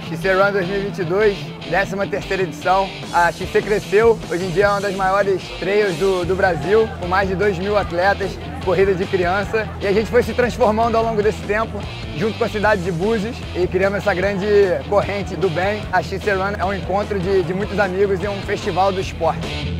XC Run 2022, 13ª edição. A XC cresceu, hoje em dia é uma das maiores trails do Brasil, com mais de 2.000 atletas, corrida de criança. E a gente foi se transformando ao longo desse tempo, junto com a cidade de Búzios, e criamos essa grande corrente do bem. A XC Run é um encontro de muitos amigos e um festival do esporte.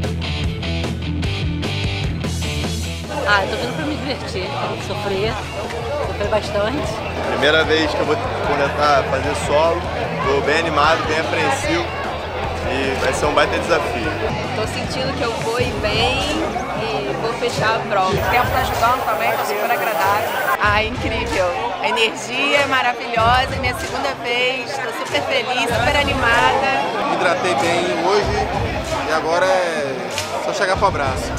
Eu tô vindo pra me divertir, sofrer bastante. Primeira vez que eu vou tentar fazer solo, tô bem animado, bem apreensivo e vai ser um baita desafio. Tô sentindo que eu vou ir bem e vou fechar a prova. O tempo tá ajudando também, tá super agradável. Incrível! A energia é maravilhosa, minha segunda vez, tô super feliz, super animada. Me hidratei bem hoje e agora é só chegar pro abraço.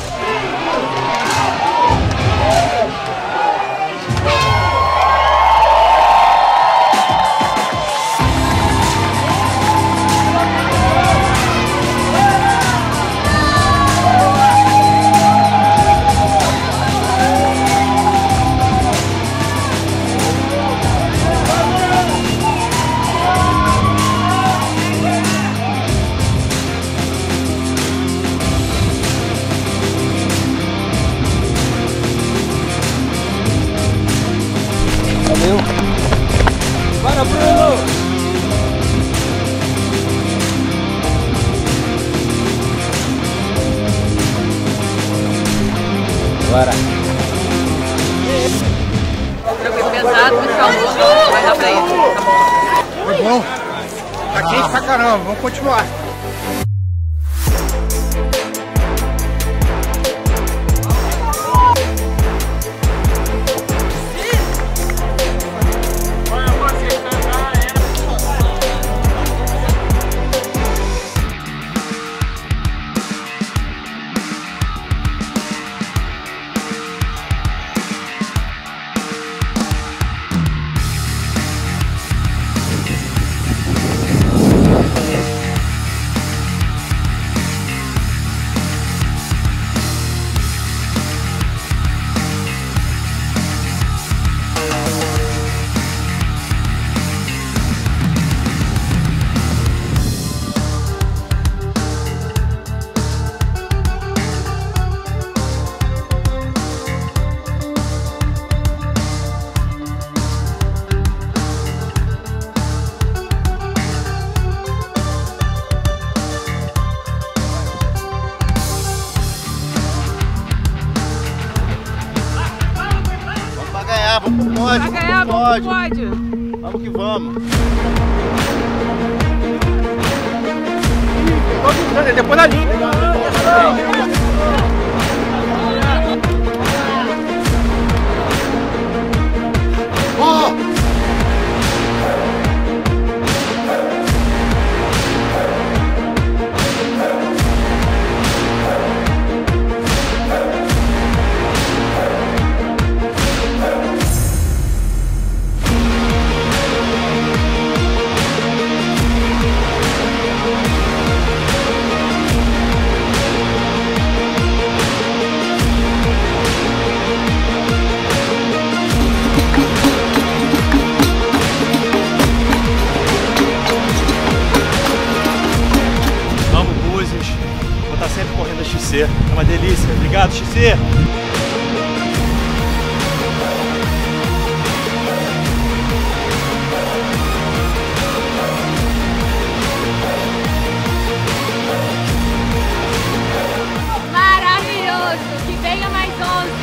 Valeu! Bora, Bruno! Bora! Tranquilo, pesado, muito calor, vai dar pra ir. Tá bom. Foi bom? Tá quente pra caramba, vamos continuar. Vamos pro pódio, Vai ganhar, vamos pro pódio. Vamos que vamos. Depois da linha. Vou estar sempre correndo a XC, é uma delícia. Obrigado, XC! Maravilhoso! Que venha mais 11!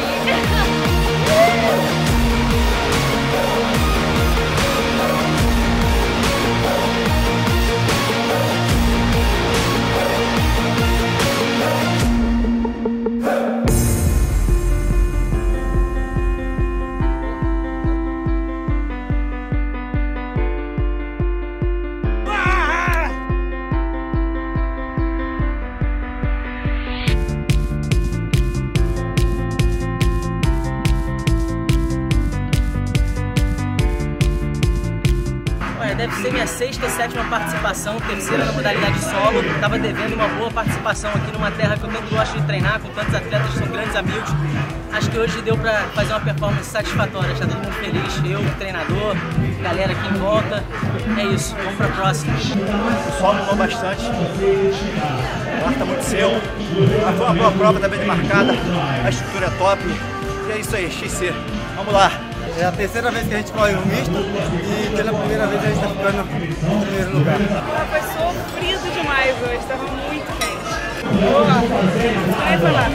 minha 6ª, 7ª participação, 3ª na modalidade solo. Estava devendo uma boa participação aqui numa terra que eu tanto gosto de treinar, com tantos atletas que são grandes amigos. Acho que hoje deu para fazer uma performance satisfatória, está todo mundo feliz, eu, o treinador, galera aqui em volta. É isso, vamos para a próxima. O solo mudou bastante, o ar está muito seco, mas foi uma boa prova, também marcada, a estrutura é top. E é isso aí, XC, vamos lá. É a terceira vez que a gente corre o misto e pela primeira vez a gente está ficando no primeiro lugar. Foi sofrido demais hoje, estava muito quente. Boa, vai falar.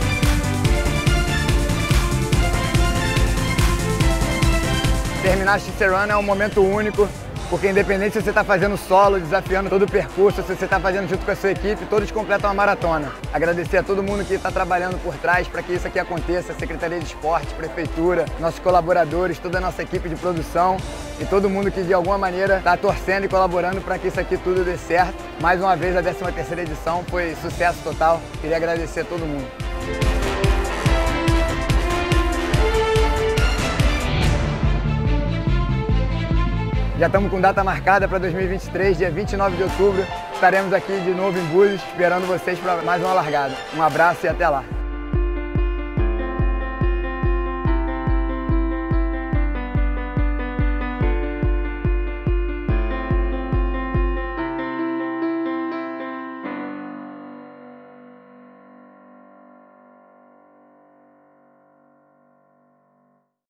Terminar a XC Run é um momento único, porque independente se você está fazendo solo, desafiando todo o percurso, se você está fazendo junto com a sua equipe, todos completam uma maratona. Agradecer a todo mundo que está trabalhando por trás para que isso aqui aconteça, Secretaria de Esporte, Prefeitura, nossos colaboradores, toda a nossa equipe de produção e todo mundo que de alguma maneira está torcendo e colaborando para que isso aqui tudo dê certo. Mais uma vez a 13ª edição foi sucesso total, queria agradecer a todo mundo. Já estamos com data marcada para 2023, dia 29 de outubro. Estaremos aqui de novo em Búzios, esperando vocês para mais uma largada. Um abraço e até lá!